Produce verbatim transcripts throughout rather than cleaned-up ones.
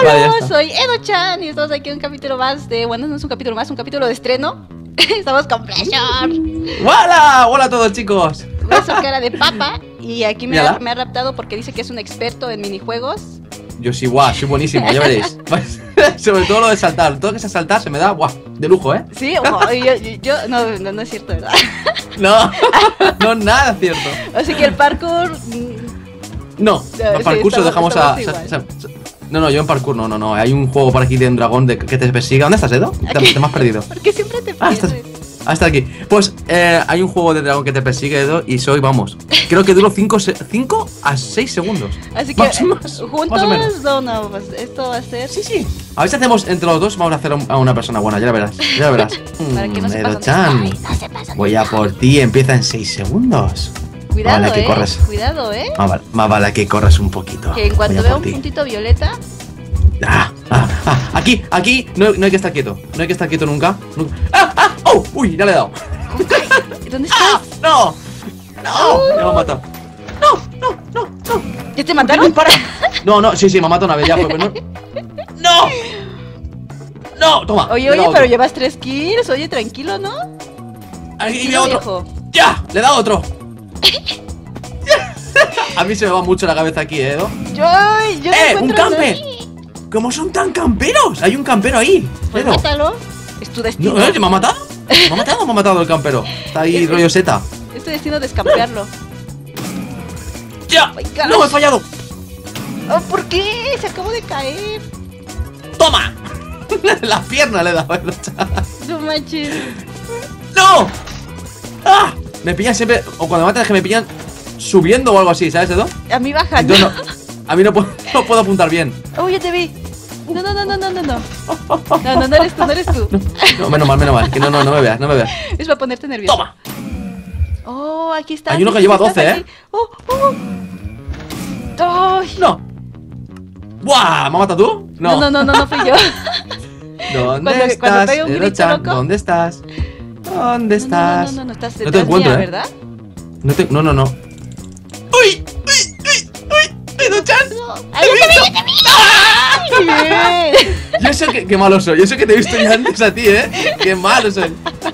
Hola, vale, soy Edo-chan y estamos aquí en un capítulo más de... Bueno, no es un capítulo más, un capítulo de estreno. Estamos con Pleasure. ¡Hola! ¡Hola a todos, chicos! Ve su cara de papa y aquí me Mírala. ha, me ha raptado porque dice que es un experto en minijuegos. Yo sí, guau, soy buenísimo, ya veréis. Sobre todo lo de saltar, todo lo que sea saltar se me da, guau, de lujo, ¿eh? Sí, oh, yo, yo, yo- no, no, no es cierto, ¿verdad? No, no, nada cierto. Así que el parkour... mm, No, Sí, los parkour se lo estamos- dejamos a... estamos sa- sa- sa- No, no, yo en parkour no, no, no. Hay un juego por aquí de un dragón de, que te persiga. ¿Dónde estás, Edo? Te, Aquí. te me has perdido. Porque siempre te Ah, estás, pierdes. ah, está aquí. Pues eh, hay un juego de dragón que te persigue, Edo, y soy, vamos, creo que duro cinco a seis segundos. Así que Más- más- juntos, más o menos. no, no, pues esto va a ser... Sí, sí. A ver si hacemos entre los dos, vamos a hacer a un- a una persona buena, ya la verás. Ya la verás. Para que no Mm, sepas dónde Edo-chan, está, no sepas dónde voy a está. por ti, empieza en seis segundos. Cuidado, Vale, que eh. corres. Cuidado, eh. Más vale, más vale que corras un poquito. Que en cuanto Voy a vea por un ti. puntito violeta, Ah, ah, ah, aquí, aquí, no, no hay que estar quieto. No hay que estar quieto nunca. nunca. ¡Ah, ah! ¡Oh! ¡Uy! Ya le he dado. ¿dónde ¡Ah! estás? ¡No! ¡No! Ya me ha matado. ¡No! ¡No! ¡No! ¡No! ¿Ya te ¡No! mataron? ¡Para! No, no, sí, sí, me ha matado una vez ya, pero no. ¡No! ¡No! Toma. Oye, le he oye, dado pero otro. llevas tres kills. Oye, tranquilo, ¿no? Aquí Tranquilo, veo otro. viejo. ¡Ya! ¡Le he dado otro! A mí se me va mucho la cabeza aquí, ¿eh, Edo? Yo, yo no ¡Eh! ¡Un encuentro a camper! nadie. ¿Cómo son tan camperos? Hay un campero ahí. Pues Edo. mátalo. Es tu destino. No, ¿eh? ¿Me ha matado? ¿Me ha matado o me ha matado el campero? Está ahí rollo seta. Es tu destino de escampearlo. ¡Ya! my gosh. ¡No, he fallado! Oh, ¿por qué? Se acabó de caer. ¡Toma! La pierna le he dado. Edo-chan. No manches. ¡No! ¡Ah! Me pillan siempre, o cuando me matan es que me pillan subiendo o algo así, ¿sabes, Edo? A mí baja. Entonces no, a mí no puedo, no puedo apuntar bien. Oh, ya te vi. No, no, no, no, no, no, no. No, no, no eres tú, no eres tú. No, menos mal, menos mal. Que no, no, no me veas, no me veas. Es para ponerte nervioso. ¡Toma! Oh, aquí está. Hay uno que sí, lleva sí, estás doce, aquí. ¿eh? Oh, oh. Ay. ¡No! ¡Buah! ¿Me has matado tú? No, no, no, no, no fui yo. ¿Dónde Cuando- estás, cuando pega un grito Edo-chan? loco. ¿Dónde estás? ¿Dónde No, estás? no, no, no, no, estás No te detrás encuentro, mía, ¿eh? ¿verdad? No, te, no, no, no. ¡Uy! ¡Uy! ¡Uy! ¡Uy! ¡Edo-chan! ¡Ay, ya te vi, ya te vi! ¡Ay, bien! Yo sé que, qué malo soy, yo sé que te he visto ya antes a ti, ¿eh? ¡Qué malo soy!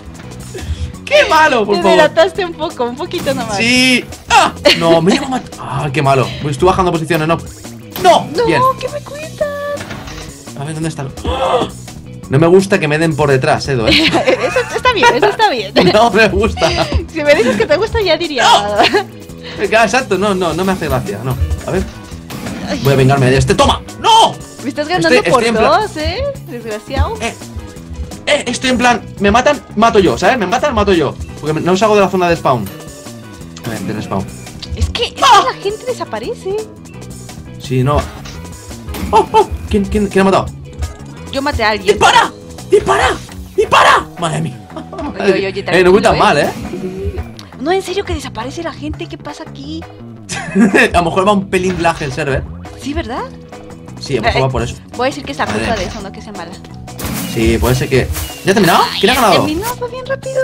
¡Qué malo, por Te favor! delataste un poco, un poquito nomás. ¡Sí! ¡Ah! No, me lleva a matar. ¡Ah, qué malo! Pues estoy bajando posiciones, no. ¡No! No, Bien. ¿qué me cuentas? A ver, ¿dónde está? ¡Ah! No me gusta que me den por detrás, Edo, ¿eh? Eso está bien, eso está bien. No me gusta. Si me dices que te gusta, ya diría. Venga, exacto, no, no, no me hace gracia, no. A ver. Voy a vengarme de este. ¡Toma! ¡No! Me estás ganando Estoy- por estoy en plan- dos, ¿eh? Desgraciado. Eh, eh, estoy en plan, me matan, mato yo, ¿sabes? Me matan, mato yo. Porque no salgo de la zona de spawn. A ver, de spawn. Es que, es que ¡Ah! la gente desaparece. Sí, no. ¡Oh, oh! ¿Quién, quién, quién ha matado? Yo maté a alguien. ¡Dispara! ¡Dispara! ¡Dispara! Madre mía. Oye, oye, oye, eh, no tranquilo, voy tan ¿eh? mal, ¿eh? No, en serio que desaparece la gente. ¿Qué pasa aquí? A lo mejor va un pelín lag el server. Sí, ¿verdad? Sí, a lo mejor va por eso. Voy a decir que es la culpa Madre. de eso, no que sea mala. Sí, puede ser que. ¿Ya ha terminado? ¿Quién ha ganado? Terminó, fue bien rápido.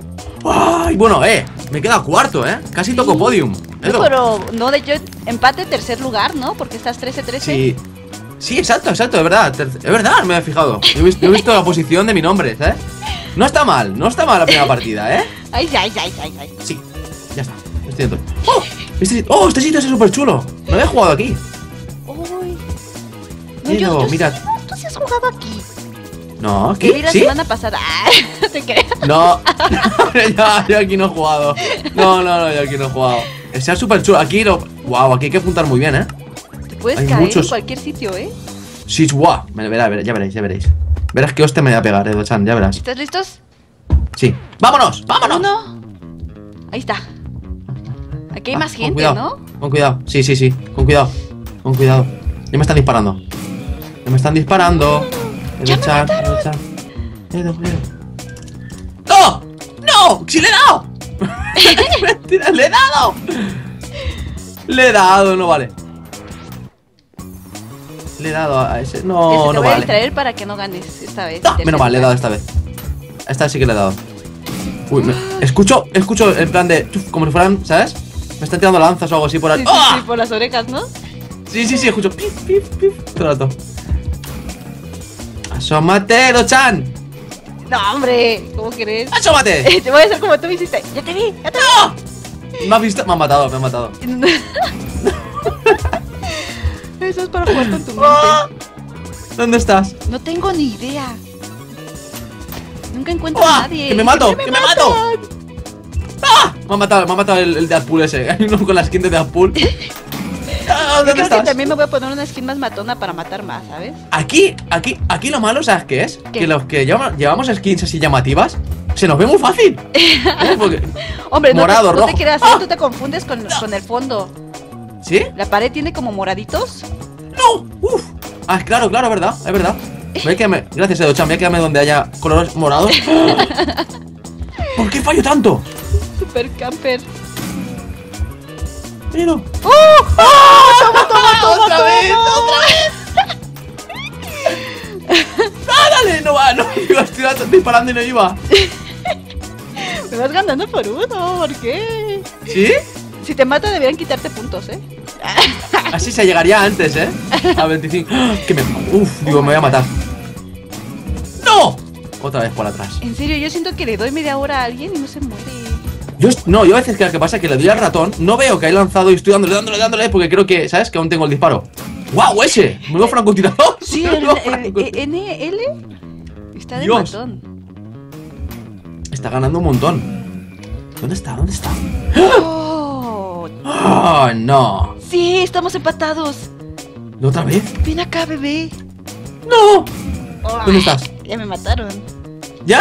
¡Ay! Bueno, eh, me queda cuarto, eh. Casi toco Sí. podium. No, Edo. pero no de yo empate tercer lugar, ¿no? Porque estás trece trece. Sí. Sí, exacto, exacto, es verdad. Ter- Es verdad, me he fijado. Yo he visto, yo he visto la posición de mi nombre, ¿sabes? No está mal, no está mal la primera partida, ¿eh? Ay, ay, ay, ay, ay. Sí, ya está. Estoy dentro. ¡Oh! Este, oh, este sitio es súper chulo. No había jugado aquí. Uy. No, Edo, yo, yo mira. sí, no, tú sí has jugado aquí. No, Que vi ¿qué? la ¿Sí? semana pasada. Ah, no te creas. No, ya, yo aquí no he jugado. No, no, no, yo aquí no he jugado. Sea súper chulo. Aquí lo. Wow, aquí hay que apuntar muy bien, ¿eh? Te puedes Hay caer muchos. en cualquier sitio, ¿eh? Sí, guau. Me verá, verá, ya veréis, ya veréis. Verás que hostia me voy a pegar, Edo-chan, ya verás. ¿Estás listos? Sí. ¡Vámonos! ¡Vámonos! Uno. Ahí está. Aquí hay Ah, más con gente, cuidado, ¿no? Con cuidado, sí, sí, sí. Con cuidado. Con cuidado. Ya me están disparando. Ya me están disparando. Ya me Edo-chan, Edo-chan. Edo, Edo. ¡No! ¡No! ¡Sí le he dado! ¡Mentira! ¡Le he dado! Le he dado, no vale. Le he dado a ese. No, Este, te no voy a vale. distraer para que no ganes esta vez. No, menos mal, le he dado esta vez. Esta vez sí que le he dado. Uy, me- escucho, escucho en plan de. Tuf, como si fueran, ¿sabes? Me están tirando lanzas o algo así por ahí. Sí, sí, ¡Ah! sí, por las orejas, ¿no? Sí, sí, sí, escucho. Pif, pif, pif. Todo el rato. ¡Asómate, Edo-chan! No, hombre, ¿cómo querés? ¡Asómate! Te voy a hacer como tú me hiciste. Ya te vi, ya te ¡No! ¿Me has visto? Me han matado, me han matado. vi. Eso es para jugar con tu mente. ¡Ah! ¿Dónde estás? No tengo ni idea. Nunca encuentro ¡Ah! a nadie. ¡Que me mato! ¡Siempre ¡Que me mato! ¡Ah! Me ha matado, me ha matado el, el Deadpool ese. Hay uno con la skin de Deadpool. Ah, Yo ¿dónde creo estás? que también me voy a poner una skin más matona para matar más, ¿sabes? Aquí, aquí, aquí lo malo, ¿sabes qué es? ¿Qué? Que los que llevamos, llevamos skins así llamativas se nos ve muy fácil. ¿Eh? Porque- Hombre, no, Morado, te, no rojo. te creas, ¡Ah! tú te confundes con, con el fondo. ¿Sí? La pared tiene como moraditos. ¡No! ¡Uf! Ah, claro, claro, es verdad, es verdad. Voy a quedarme, gracias Edo-chan, voy a quedarme donde haya colores morados. ¿Por qué fallo tanto? Super camper. Pero... ¡Oh! ¡Oh! ¡Toma, toma, toma! ¡Otra toma! vez! ¡Otra vez! ¡Ah, dale! No va, no, iba estoy disparando y no iba. Me vas ganando por uno, ¿por qué? ¿Sí? Si te mata deberían quitarte puntos, ¿eh? Así se llegaría antes, ¿eh? A veinticinco. ¡Ah! Que me... Uf, digo, me voy a matar. ¡No! Otra vez por atrás. En serio, yo siento que le doy media hora a alguien y no se muere. Yo, no, yo a veces que lo que pasa es que le doy al ratón, no veo que hay lanzado y estoy dándole, dándole, dándole, porque creo que, ¿sabes? Que aún tengo el disparo. ¡Guau, ese! ¡Menudo francotirador! Sí, el, Menudo el- francotirador. el N L está de Dios. matón. Está ganando un montón. ¿Dónde está? ¿Dónde está? Oh, ¡Oh, no! sí, estamos empatados. ¿Otra vez? Ven acá, bebé. ¡No! Oh, ¿Dónde estás? Ya me mataron. ¿Ya?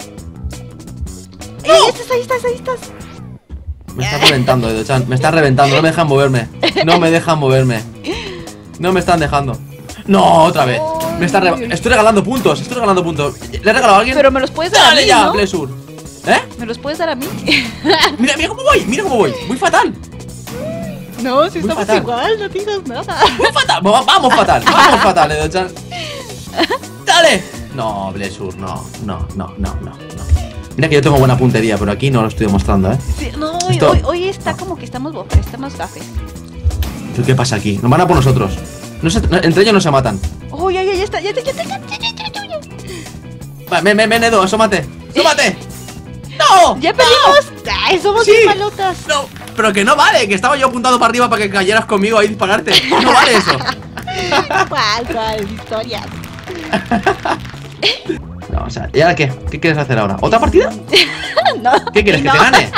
¡Ey, ahí estás, ahí estás, ahí estás! Me está reventando, Edo-chan. Me está reventando. No me dejan moverme. No me dejan moverme. No me están dejando. No, otra vez. Me está re- Estoy regalando puntos. Estoy regalando puntos. ¿Le he regalado a alguien? Pero me los puedes dar a ¡Dale mí, ya, ¿no? Plesur! ¿Eh? ¿Me los puedes dar a mí? Mira, mira cómo voy. Mira cómo voy. Muy fatal. No, si Muy estamos fatal. igual, no digas nada. Muy fatal. Va- Vamos fatal. Vamos fatal, Edo-chan. ¡Dale! No, Blessur, no, no, no, no, no, no. Mira que yo tengo buena puntería, pero aquí no lo estoy demostrando, ¿eh? Sí, no, hoy, Esto- hoy, hoy está como que estamos bofes, estamos gafes. ¿Pero qué pasa aquí? Nos van a por nosotros. No se- no- entre ellos no se matan. Oh, ya, ya, ya está, ya está, ya está, ya está, ya está, ya está. Va, ven, ven, ven, Edo, asómate. ¡Asómate! ¡No! ¡Ya perdimos! ¡Ay, somos Sí. bien malotas! ¡No! Pero que no vale, que estaba yo apuntado para arriba para que cayeras conmigo ahí y dispararte. No vale eso. ¿Cuál, cuál? Historias. No, o sea, ¿y ahora qué? ¿Qué quieres hacer ahora? ¿Otra partida? No. ¿Qué quieres? ¿Que no. te gane?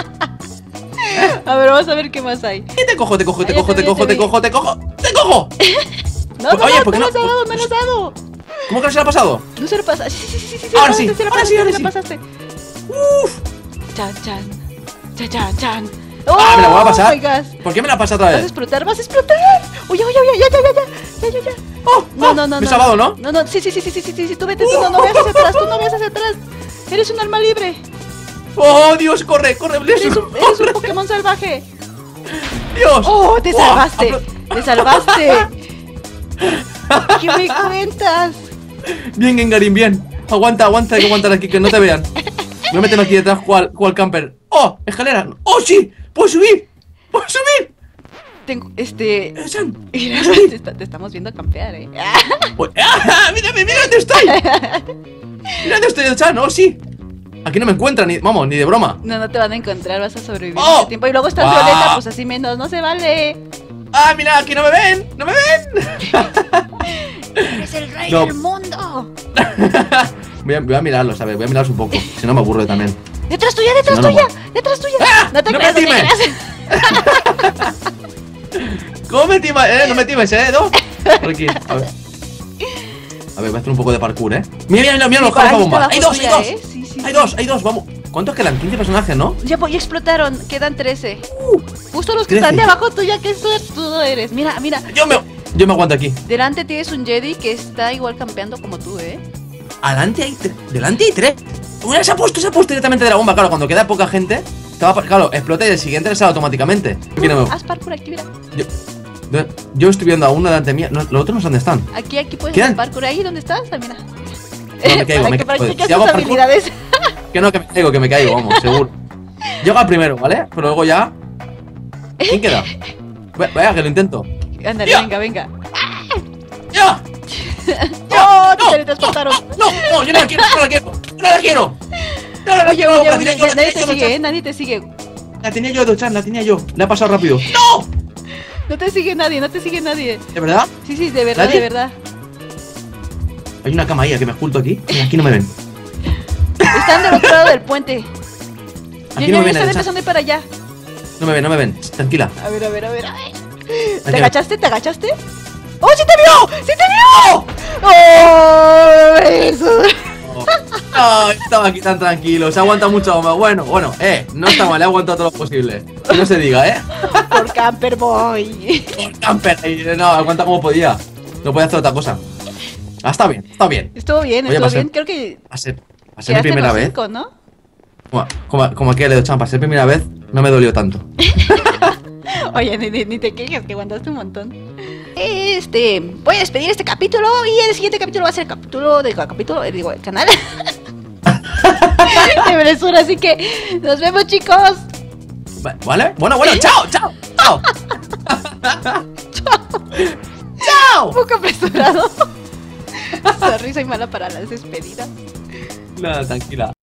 A ver, vamos a ver qué más hay. ¿Qué te cojo, te cojo, te Ah, ya cojo, te te vi, cojo, ya te te vi. cojo, te cojo? ¡Te cojo! No, no, Oye, no, ¿por qué me no? lo has dado, me lo has dado. ¿Cómo que no se lo ha pasado? No se lo pasa. Sí, sí, sí, sí, sí. Ahora sí, sí, sí, ahora sí, ahora sí. lo pasaste. ¡Uf! Chan, chan. Chan, chan, chan. Ah, me la voy a pasar. Oh my gosh. ¿Por qué me la pasa otra Vas a vez? explotar, vas a explotar. Oye, oye, oye, ya, ya, ya, ya, ya, ya, ya. ¡Oh! No, oh, no, no, Me he no. salvado, ¿no? No, no, sí, sí, sí, sí, sí, sí, sí, sí, tú vete, tú no, no veas hacia atrás, tú no veas hacia atrás. Eres un alma libre. ¡Oh, Dios! ¡Corre, corre, Eres Blessur! un, eres un Pokémon salvaje. ¡Dios! Oh, te ¡Buah! salvaste. Apro- Te salvaste. ¿Qué me cuentas? Bien, Gengarin, bien. Aguanta, aguanta, hay que aguantar aquí, que no te vean. Me voy a meterme aquí detrás, cual, cual camper. ¡Oh! ¡Escalera! ¡Oh, sí! ¡Puedo subir! ¡Puedo subir! Tengo, este... ¡Edo-chan! Mira, te, está- te estamos viendo campear, eh. Pues- ¡Ah! ¡Mírame, mira dónde estoy! ¡Mira dónde estoy, Edo-chan! ¡Oh, sí! Aquí no me encuentran, ni, vamos, ni de broma. No, no te van a encontrar, vas a sobrevivir Oh. mucho tiempo. Y luego estás Ah. violeta, pues así menos, no se vale. ¡Ah, mira! ¡Aquí no me ven! ¡No me ven! Eres el rey No. del mundo. voy, a, voy a mirarlos, a ver, voy a mirarlos un poco. Si no me aburro también. Detrás tuya, detrás No, no, tuya, no. detrás tuya. ¡Ah! No te ¡No creas, me no te times! creas. ¿Cómo me timas? Eh, no me times, eh, ¿no? Por aquí, a ver. A ver, voy a hacer un poco de parkour, eh. Mira, mira, mira, los Ahí está bomba. abajo Hay dos, hay tuya, dos. ¿eh? Sí, sí, Hay sí. dos, hay dos, vamos. ¿Cuántos quedan? quince personajes, ¿no? Ya, pues, ya explotaron, quedan trece. Uh, Justo los que trece. están de abajo tuya, qué suertudo eres. Mira, mira, yo me, yo me aguanto aquí. delante tienes un Jedi que está igual campeando como tú, ¿eh? Adelante hay tres. Delante hay tres. Una se ha puesto, se ha puesto directamente de la bomba. Claro, cuando queda poca gente, te va a- claro, explota y el siguiente le sale automáticamente. Aquí no me- Haz parkour aquí, mira. yo, yo- yo estoy viendo a uno delante mía. No, los otros no sé dónde están. Aquí, aquí puedes ¿Quedan? hacer parkour. Ahí donde estás, ah, mira. No, me caigo, Para me que caigo. practiques Si hago tus parkour- habilidades. Que no, que me caigo, que me caigo, vamos, seguro. Llego al primero, ¿vale? Pero luego ya. ¿Quién queda? Ve- Vaya, que lo intento. Ándale, Ya. venga, venga. ¡Ya! ¡Oh! Te ¡No! salió, te teletransportaron. No, no, yo no la quiero, no la quiero, no la quiero. No la Oye, quiero, oye, la oye, tenía yo, la nadie tenía te yo, sigue, Edo-chan. ¿eh? Nadie te sigue. La tenía yo, Edo-chan, la tenía yo. Le ha pasado rápido. ¡No! No te sigue nadie, no te sigue nadie. ¿De verdad? Sí, sí, de verdad, ¿Nadie? de verdad. Hay una cama ahí, a que me oculto aquí. Mira, aquí no me ven. Están del otro lado del puente. Ya, Aquí ya, no ya me ven, están Edo-chan. empezando a ir para allá. No me ven, no me ven. Tranquila. A ver, a ver, a ver. a ver. ¿Te Tranquila. agachaste? ¿Te agachaste? ¡Oh, sí te vio! ¡Sí te vio! ¡Oh! Eso. No, estaba aquí tan tranquilo. Se aguanta mucho más. Bueno, bueno, eh. No está mal, he aguantado todo lo posible. Que no se diga, eh. Por Camper Boy. Camper, eh, no, aguanta como podía. No podía hacer otra cosa. Ah, está bien, está bien. Estuvo bien, Oye, estuvo va a ser- bien. Creo que Va a ser, va a ser mi quedaste en primera los vez. cinco, ¿no? Como, como, como aquí el Edo-chan, para ser primera vez, no me dolió tanto. Oye, ni, ni- ni te quejes, que aguantaste un montón. Este, voy a despedir este capítulo y el siguiente capítulo va a ser el capítulo del capítulo, eh, digo, el canal de Bresura, así que nos vemos, chicos. Va- ¿Vale? Bueno, bueno, chao, chao, chao. Chao. Un poco apresurado. Sorry, soy mala para las despedidas. Nada, tranquila.